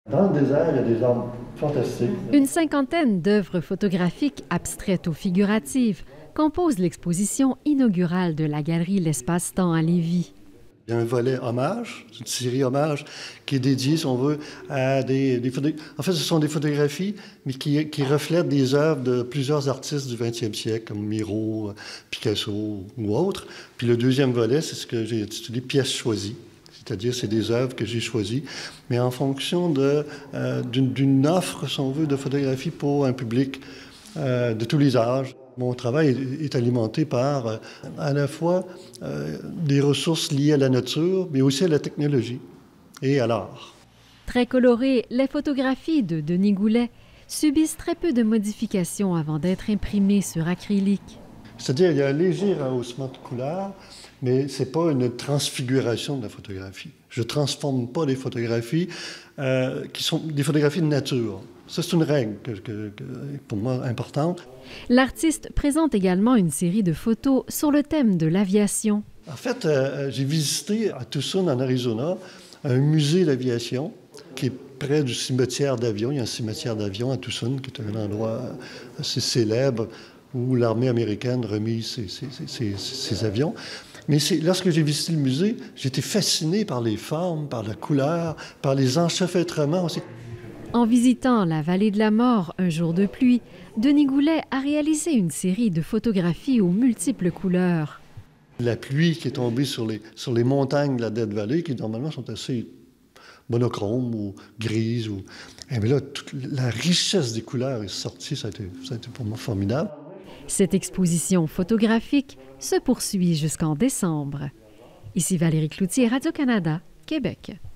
Dans le désert, il y a des arbres fantastiques. Une cinquantaine d'œuvres photographiques abstraites ou figuratives composent l'exposition inaugurale de la galerie L'Espace-Temps à Lévis. Il y a un volet hommage, une série hommage qui est dédiée, si on veut, à des photographies. En fait, ce sont des photographies, mais qui reflètent des œuvres de plusieurs artistes du 20e siècle, comme Miro, Picasso ou autres. Puis le deuxième volet, c'est ce que j'ai intitulé « Pièces choisies ». C'est-à-dire, c'est des œuvres que j'ai choisies, mais en fonction d'une offre, si on veut, de photographie pour un public de tous les âges. Mon travail est alimenté par à la fois des ressources liées à la nature, mais aussi à la technologie et à l'art. Très colorées, les photographies de Denis Goulet subissent très peu de modifications avant d'être imprimées sur acrylique. C'est-à-dire, il y a un léger rehaussement de couleur, mais ce n'est pas une transfiguration de la photographie. Je ne transforme pas les photographies qui sont des photographies de nature. Ça, c'est une règle pour moi importante. L'artiste présente également une série de photos sur le thème de l'aviation. En fait, j'ai visité à Tucson, en Arizona, un musée d'aviation qui est près du cimetière d'avions. Il y a un cimetière d'avions à Tucson, qui est un endroit assez célèbre où l'armée américaine remise ses avions. Mais lorsque j'ai visité le musée, j'étais fasciné par les formes, par la couleur, par les enchevêtrements aussi. En visitant la vallée de la mort un jour de pluie, Denis Goulet a réalisé une série de photographies aux multiples couleurs. La pluie qui est tombée sur les montagnes de la Death Valley, qui normalement sont assez monochromes ou grises. Mais là, toute la richesse des couleurs est sortie, ça a été pour moi formidable. Cette exposition photographique se poursuit jusqu'en décembre. Ici Valérie Cloutier, Radio-Canada, Québec.